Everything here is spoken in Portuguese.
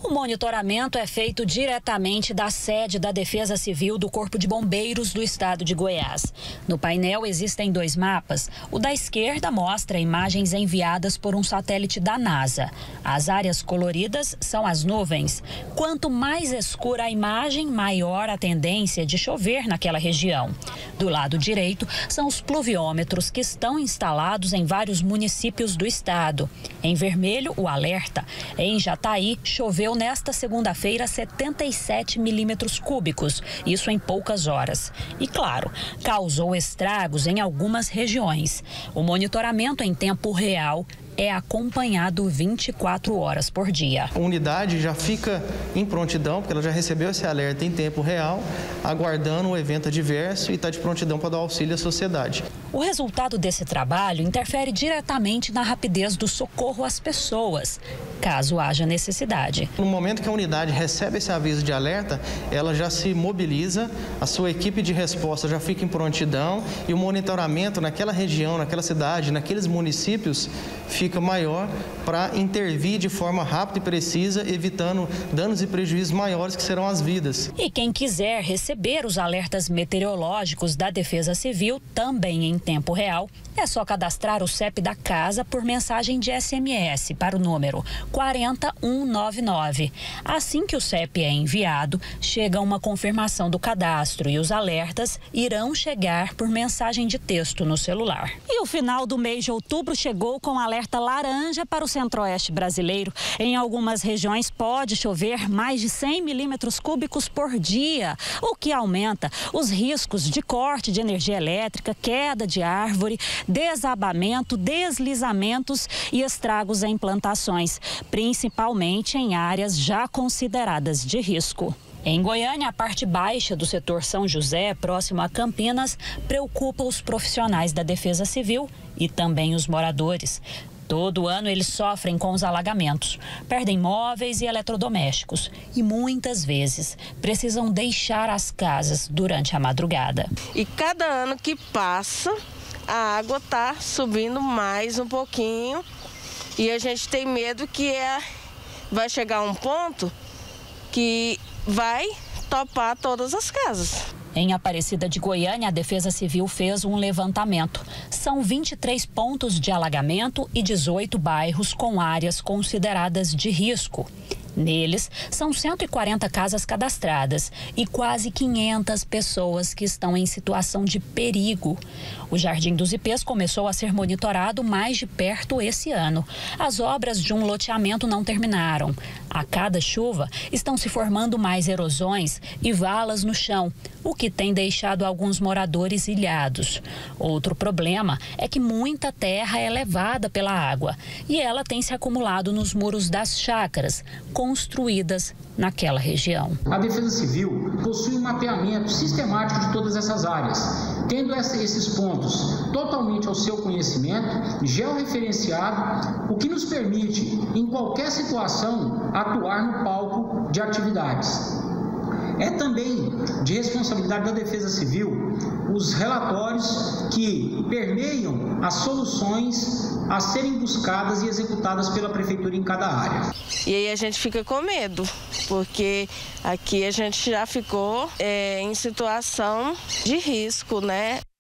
O monitoramento é feito diretamente da sede da Defesa Civil do Corpo de Bombeiros do Estado de Goiás. No painel existem 2 mapas. O da esquerda mostra imagens enviadas por um satélite da NASA. As áreas coloridas são as nuvens. Quanto mais escura a imagem, maior a tendência de chover naquela região. Do lado direito são os pluviômetros que estão instalados em vários municípios do estado. Em vermelho, o alerta. Em Jataí, choveu nesta segunda-feira 77 milímetros cúbicos, isso em poucas horas. E, claro, causou estragos em algumas regiões. O monitoramento em tempo real é acompanhado 24 horas por dia. A unidade já fica em prontidão, porque ela já recebeu esse alerta em tempo real, aguardando o evento adverso e está de prontidão para dar auxílio à sociedade. O resultado desse trabalho interfere diretamente na rapidez do socorro às pessoas, caso haja necessidade. No momento que a unidade recebe esse aviso de alerta, ela já se mobiliza, a sua equipe de resposta já fica em prontidão e o monitoramento naquela região, naquela cidade, naqueles municípios fica maior para intervir de forma rápida e precisa, evitando danos e prejuízos maiores que serão as vidas. E quem quiser receber os alertas meteorológicos da Defesa Civil, também em tempo real, é só cadastrar o CEP da casa por mensagem de SMS para o número 40199. Assim que o CEP é enviado, chega uma confirmação do cadastro e os alertas irão chegar por mensagem de texto no celular. E o final do mês de outubro chegou com alerta laranja para o centro-oeste brasileiro. Em algumas regiões pode chover mais de 100 milímetros cúbicos por dia, o que aumenta os riscos de corte de energia elétrica, queda de árvore, desabamento, deslizamentos e estragos em plantações, principalmente em áreas já consideradas de risco. Em Goiânia, a parte baixa do setor São José, próximo a Campinas, preocupa os profissionais da Defesa Civil e também os moradores. Todo ano eles sofrem com os alagamentos, perdem móveis e eletrodomésticos e muitas vezes precisam deixar as casas durante a madrugada. E cada ano que passa, a água está subindo mais um pouquinho e a gente tem medo que vai chegar um ponto que vai topar todas as casas. Em Aparecida de Goiânia, a Defesa Civil fez um levantamento. São 23 pontos de alagamento e 18 bairros com áreas consideradas de risco. Neles, são 140 casas cadastradas e quase 500 pessoas que estão em situação de perigo. O Jardim dos Ipês começou a ser monitorado mais de perto esse ano. As obras de um loteamento não terminaram. A cada chuva, estão se formando mais erosões e valas no chão, o que tem deixado alguns moradores ilhados. Outro problema é que muita terra é levada pela água e ela tem se acumulado nos muros das chácaras construídas naquela região. A Defesa Civil possui um mapeamento sistemático de todas essas áreas, tendo esses pontos totalmente ao seu conhecimento, georreferenciado, o que nos permite, em qualquer situação, atuar no palco de atividades. É também de responsabilidade da Defesa Civil os relatórios que permeiam as soluções a serem buscadas e executadas pela Prefeitura em cada área. E aí a gente fica com medo, porque aqui a gente já ficou em situação de risco, né?